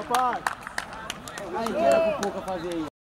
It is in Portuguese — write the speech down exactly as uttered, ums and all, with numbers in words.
pai. Aí, que era pro Cuca fazer aí.